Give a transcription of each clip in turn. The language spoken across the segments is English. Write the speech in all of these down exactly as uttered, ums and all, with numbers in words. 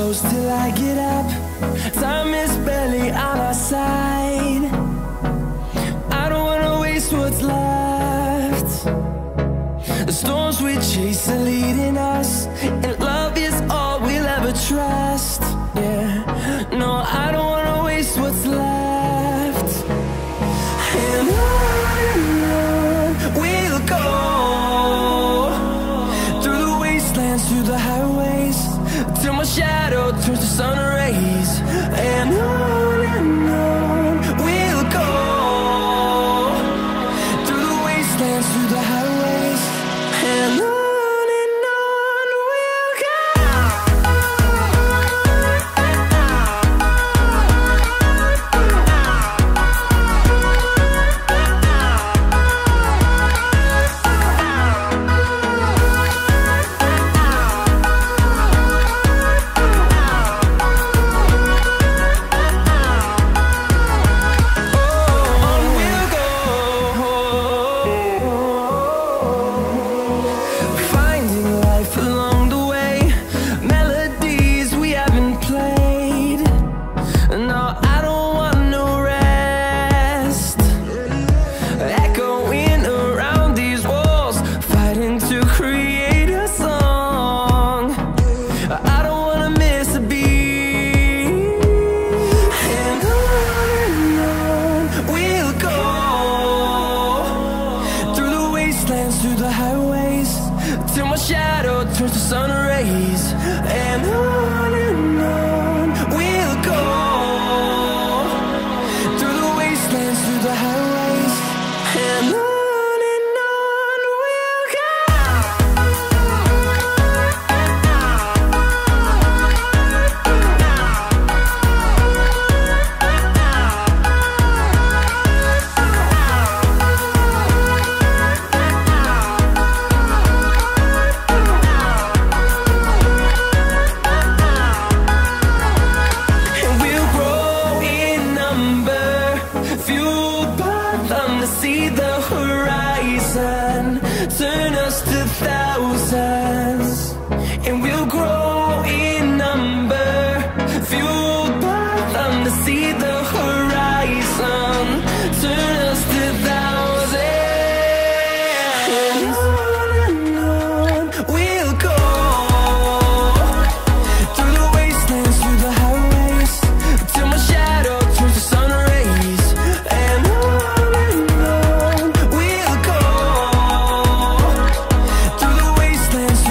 close till I get up. Time is barely on our side. I don't wanna waste what's left. The storms we chase are leading us, and love is all we'll ever trust. Yeah, no, I don't wanna waste what's left. And on and on we'll go, through the wastelands, through the highways, till my shadow turns to sun rays. And on and on we'll go, through the wastelands, through the highways, and on. Through the highways, till my shadow turns to sun rays. And on and on we'll go, through the wastelands, through the highways, and on. See the horizon turn us to thousands, and we'll grow in number, fueled by them. To see the horizon turn us to thousands, and on and on we'll go, through the wastelands, through the highways, till my shadow turns to sun rays. And on we'll go, through the wastelands,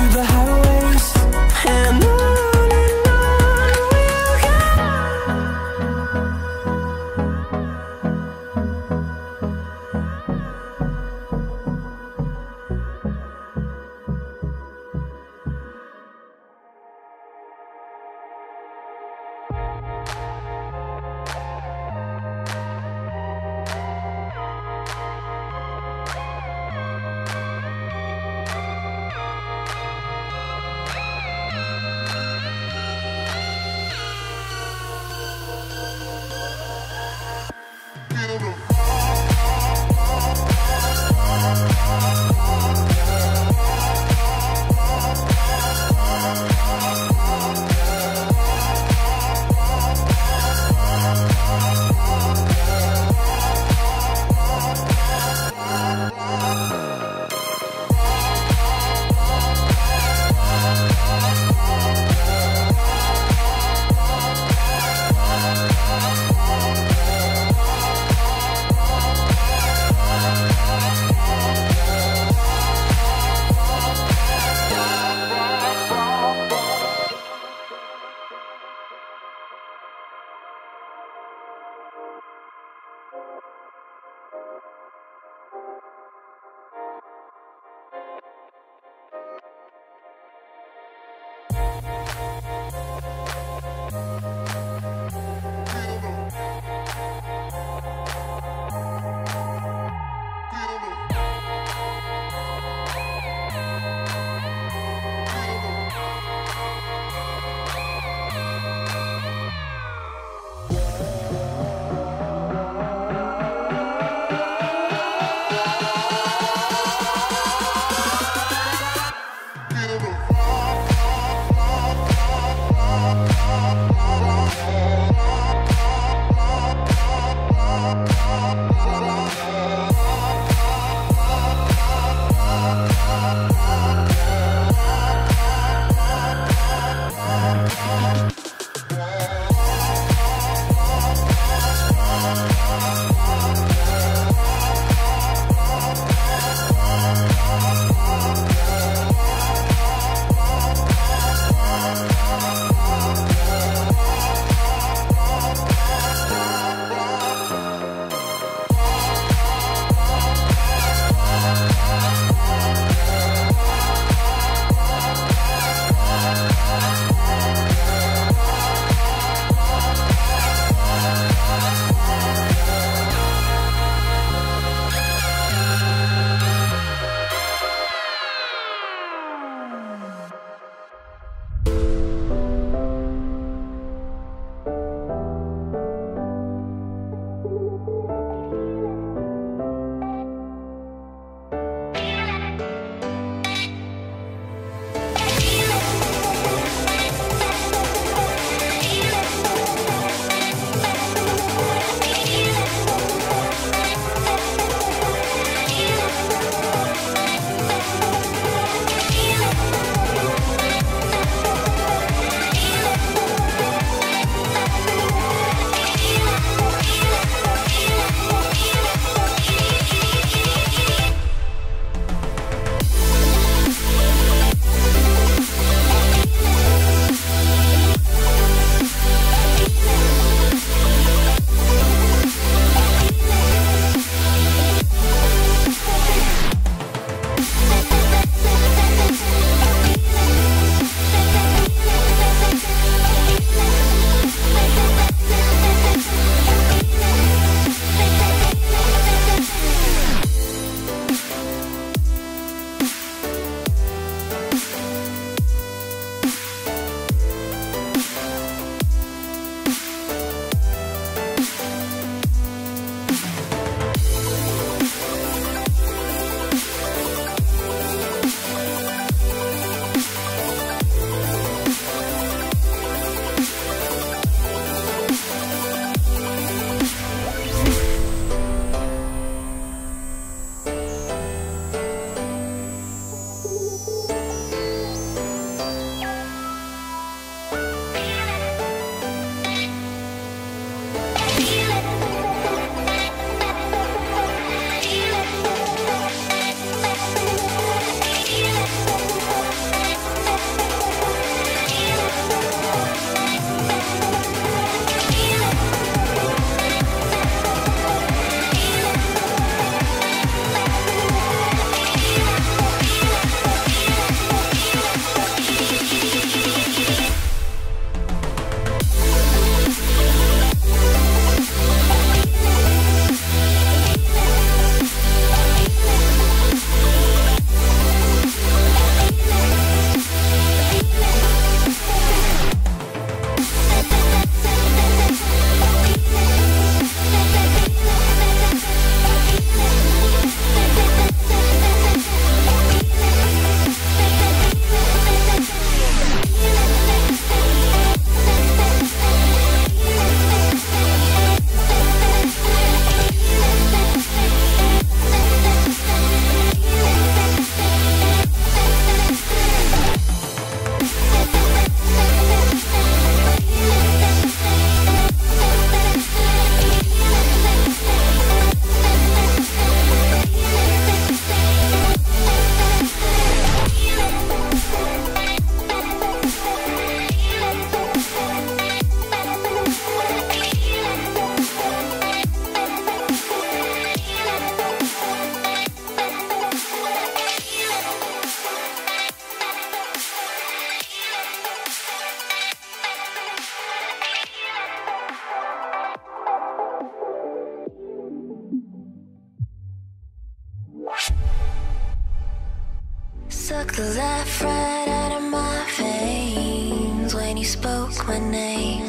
Suck the life right out of my veins when you spoke my name.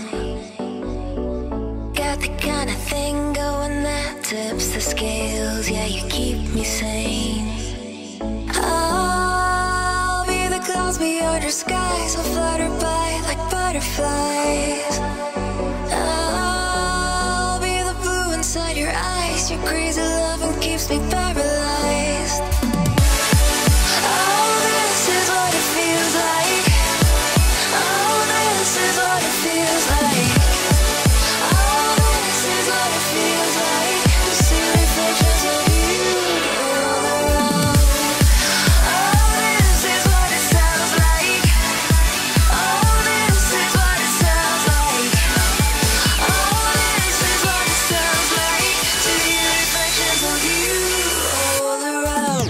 Got the kind of thing going that tips the scales. Yeah, you keep me sane. I'll be the clouds beyond your skies. I'll flutter by like butterflies. I'll be the blue inside your eyes. Your crazy loving keeps me paralyzed. Oh, this is what it feels like. Oh, this is what it feels like. Oh, this is what it feels like to see reflections of you all around. Oh, this is what it sounds like. Oh, this is what it sounds like. Oh, this is what it sounds like to hear reflections of you all around.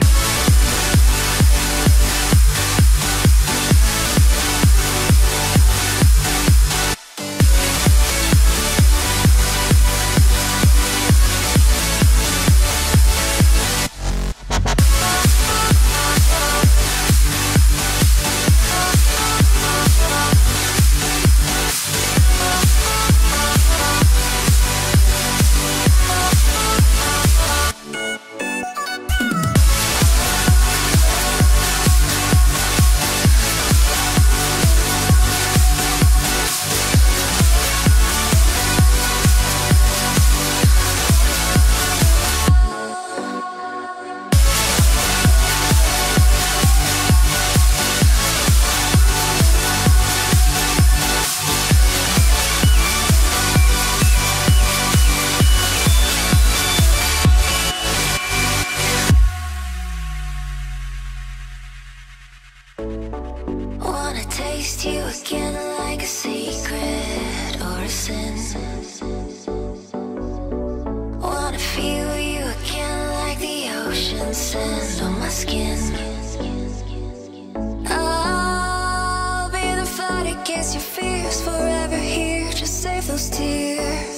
Wanna taste you again like a secret or a sin. Wanna feel you again like the ocean sand on my skin. I'll be the fight against your fears, forever here, just save those tears.